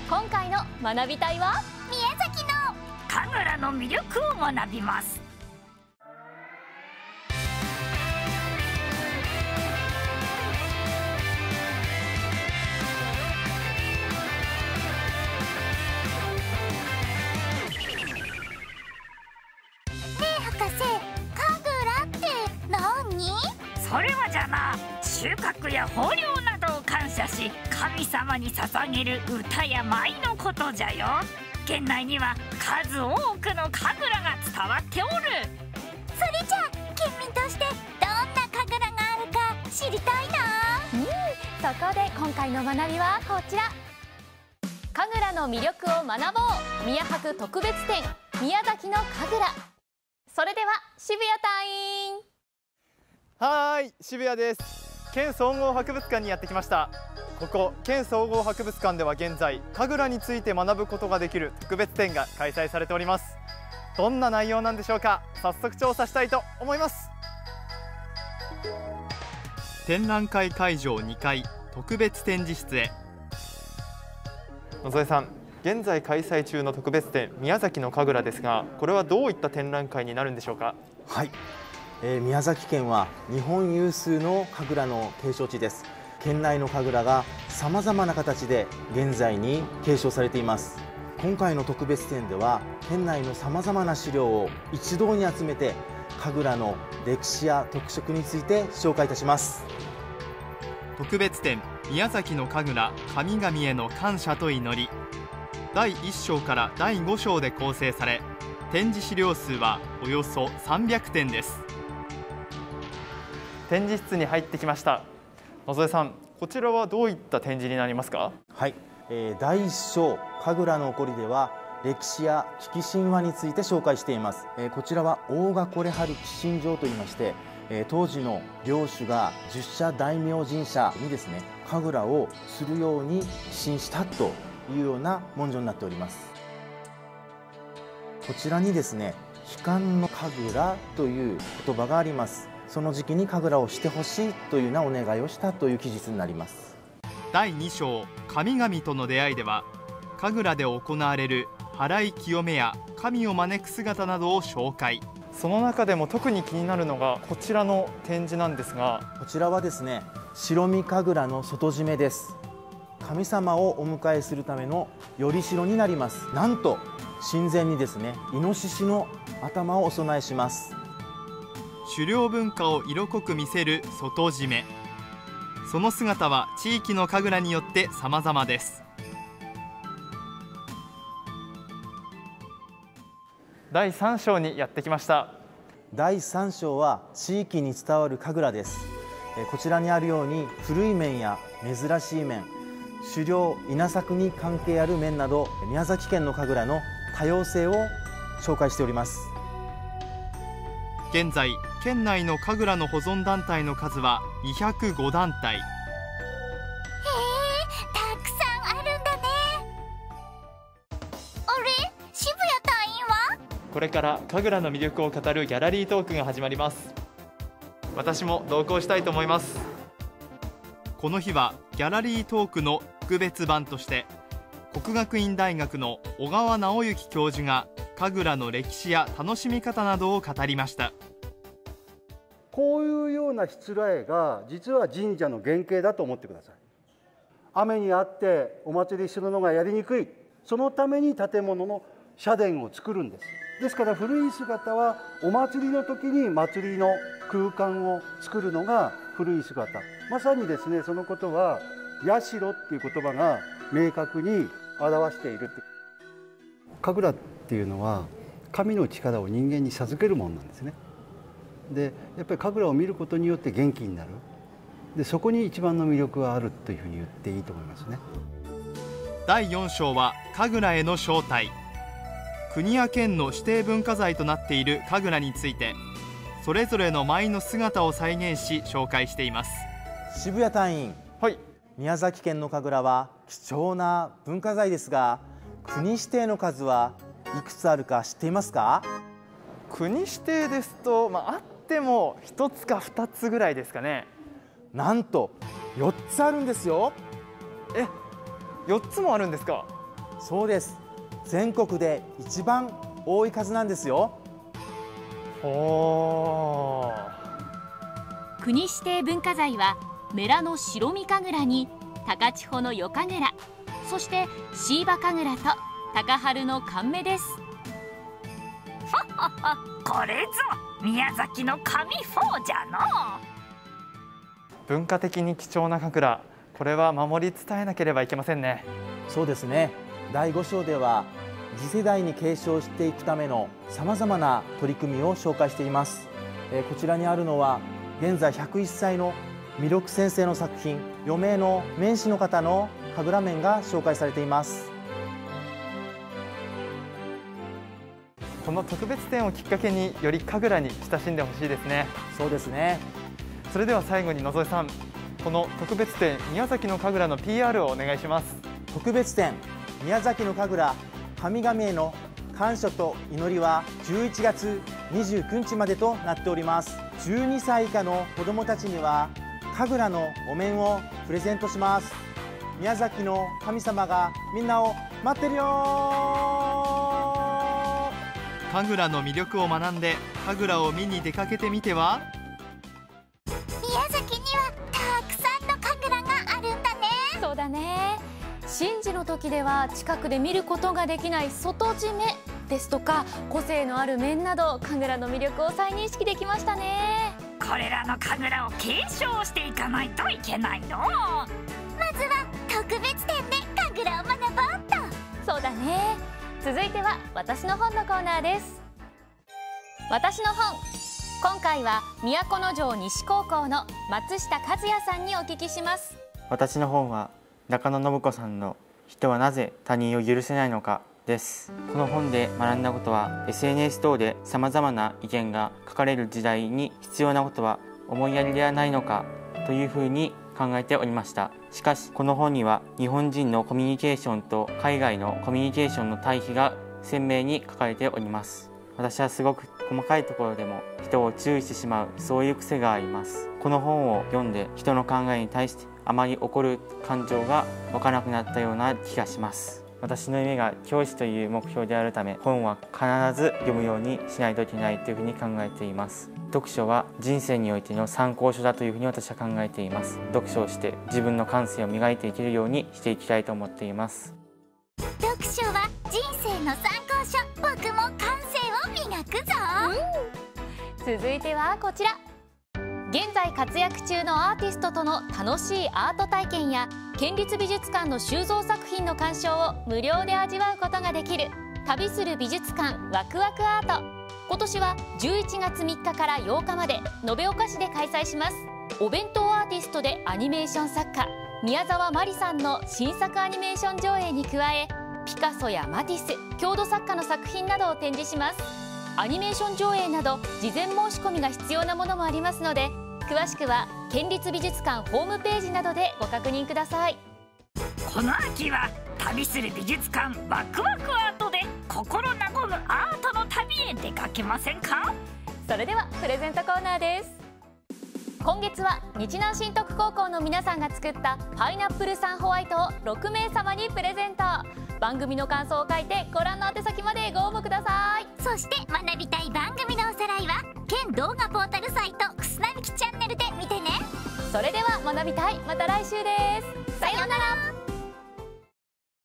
今回の学びたいは宮崎の神楽の魅力を学びます。それはじゃな、収穫や豊漁などを感謝し神様に捧げる歌や舞のことじゃよ。県内には数多くの神楽が伝わっておる。 それじゃあ県民としてどんな神楽があるか知りたいな。 そこで今回の学びはこちら。神楽の魅力を学ぼう宮博特別展宮崎の神楽。それでは渋谷隊員。 はい、渋谷です。県総合博物館にやってきました。ここ県総合博物館では現在神楽について学ぶことができる特別展が開催されております。どんな内容なんでしょうか。早速調査したいと思います。展覧会会場2階特別展示室へ。野添さん、現在開催中の特別展宮崎の神楽ですが、これはどういった展覧会になるんでしょうか。 はい、宮崎県は日本有数の神楽の継承地です。県内の神楽がさまざまな形で現在に継承されています。今回の特別展では県内のさまざまな資料を一堂に集めて神楽の歴史や特色について紹介いたします。 特別展宮崎の神楽神々への感謝と祈り、第1章から第5章で構成され、展示資料数はおよそ300点です。展示室に入ってきました。野添さん、こちらはどういった展示になりますか。 はい、第1章神楽の起こりでは歴史や危機神話について紹介しています。こちらは大賀これ春寄神場といいまして、当時の領主が十社大名神社にですね神楽をするように寄進したというような文書になっております。こちらにですね悲観の神楽という言葉があります。その時期に神楽をしてほしいというようなお願いをしたという記述になります。 第2章神々との出会いでは、神楽で行われる祓い清めや神を招く姿などを紹介。その中でも特に気になるのがこちらの展示なんですが、 こちらはですね白身神楽の外締めです。神様をお迎えするためのよりしろになります。なんと神前にですねイノシシの頭をお供えします。 狩猟文化を色濃く見せる外締め。その姿は地域の神楽によって様々です。第3章にやってきました。 第3章は地域に伝わる神楽です。こちらにあるように古い面や珍しい面、狩猟稲作に関係ある面など宮崎県の神楽の多様性を紹介しております。 現在県内の神楽の保存団体の数は205団体。 たくさんあるんだね。あれ、渋谷隊員は？ これから神楽の魅力を語るギャラリートークが始まります。私も同行したいと思います。この日はギャラリートークの特別版として、國學院大學の小川直之教授が神楽の歴史や楽しみ方などを語りました。 こういうようなしつらえが実は神社の原型だと思ってください。雨にあってお祭りするのがやりにくい、そのために建物の社殿を作るんです。ですから古い姿はお祭りの時に祭りの空間を作るのが古い姿。まさにですね、そのことは社っていう言葉が明確に表している。神楽っていうのは神の力を人間に授けるものなんですね。でやっぱり神楽を見ることによって元気になる。でそこに一番の魅力があるというふうに言っていいと思いますね。 第4章は神楽への招待。国や県の指定文化財となっている神楽について、それぞれの舞の姿を再現し紹介しています。 渋谷隊員、 はい、 宮崎県の神楽は貴重な文化財ですが、国指定の数はいくつあるか知っていますか？ 国指定ですと、あっても1つか2つぐらいですかね。 なんと4つあるんですよ。 4つもあるんですか？ そうです。全国で一番多い数なんですよ。 おー。 国指定文化財はメラの白身神楽に高千穂の夜神楽、そして椎葉神楽と高春の神目です。 これぞ宮崎の神4じゃの。 文化的に貴重な神楽、これは守り伝えなければいけませんね。 そうですね。第5章では次世代に継承していくためのさまざまな取り組みを紹介しています。こちらにあるのは現在101歳の弥勒先生の作品「余命の面師の方」の神楽面が紹介されています。 この特別展をきっかけにより神楽に親しんでほしいですね。 そうですね。 それでは最後に野添さん、この特別展宮崎の神楽の PR をお願いします。 特別展宮崎の神楽神々への感謝と祈りは11月29日までとなっております。12歳以下の子どもたちには神楽のお面をプレゼントします。宮崎の神様がみんなを待ってるよ。 神楽の魅力を学んで神楽を見に出かけてみては。 宮崎にはたくさんの神楽があるんだね。 そうだね。神事の時では近くで見ることができない外締めですとか個性のある面など神楽の魅力を再認識できましたね。 これらの神楽を継承していかないといけないの。 まずは特別展で神楽を学ぼうと。 そうだね。続いては私の本のコーナーです。私の本、今回は都城西高校の松下和也さんにお聞きします。 私の本は中野信子さんの人はなぜ他人を許せないのかです。この本で学んだことは SNS 等でさまざまな意見が書かれる時代に必要なことは思いやりではないのかというふうに考えておりました。しかしこの本には日本人のコミュニケーションと海外のコミュニケーションの対比が鮮明に書かれております。私はすごく細かいところでも人を注意してしまう、そういう癖があります。この本を読んで人の考えに対してあまり起こる感情が湧かなくなったような気がします。私の夢が教師という目標であるため、本は必ず読むようにしないといけないというふうに考えています。読書は人生においての参考書だというふうに私は考えています。読書をして自分の感性を磨いていけるようにしていきたいと思っています。 読書は人生の参考書。僕も感性を磨くぞ。 続いてはこちら。現在活躍中のアーティストとの楽しいアート体験や県立美術館の収蔵作品の鑑賞を無料で味わうことができる旅する美術館ワクワクアート。今年は11月3日から8日まで延岡市で開催します。お弁当アーティストでアニメーション作家宮沢まりさんの新作アニメーション上映に加え、ピカソやマティス、郷土作家の作品などを展示します。アニメーション上映など事前申し込みが必要なものもありますので、詳しくは県立美術館ホームページなどでご確認ください。 この秋は旅する美術館ワクワクアートで心和むアートの旅へ出かけませんか。 それではプレゼントコーナーです。今月は日南新徳高校の皆さんが作ったパイナップルサンホワイトを6名様にプレゼント。番組の感想を書いてご覧の宛先までご応募ください。 そして学びたい番組のおさらいは県動画ポータルサイトくすなびきチャンネルで見てね。 それでは学びたい、また来週です。さようなら。